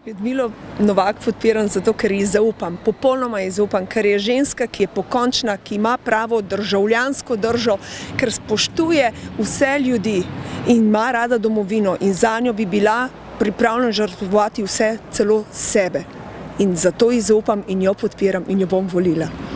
Ljudmilo Novak podpiram zato, ker ji zaupam, popolnoma ji zaupam, ker je ženska, ki je pokončna, ki ima pravo državljansko držo, ker spoštuje vse ljudi in ima rada domovino in zanjo bi bila pripravljena žrtvovati vse, celo sebe. In zato ji zaupam in jo podpiram in jo bom volila.